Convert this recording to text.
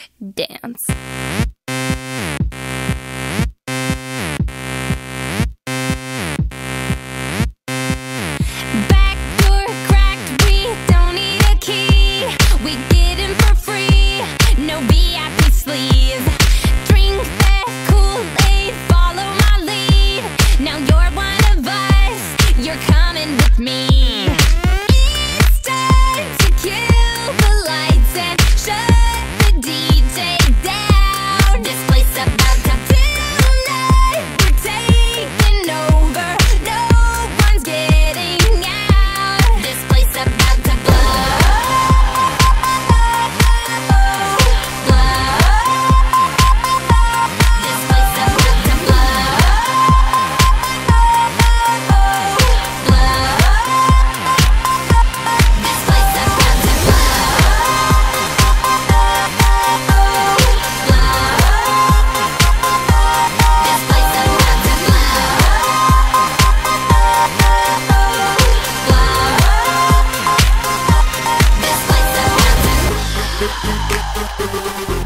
dance. Back door cracked, we don't need a key. We get in for free, no VIP sleeve. Drink that Kool-Aid, follow my lead. Now you're one of us, you're coming with me. It's time to kill the lights and shut the DJ down. This place about to tonight, we're taking over. No one's getting out. This place about to blow. This place about to blow. This place about to This place about to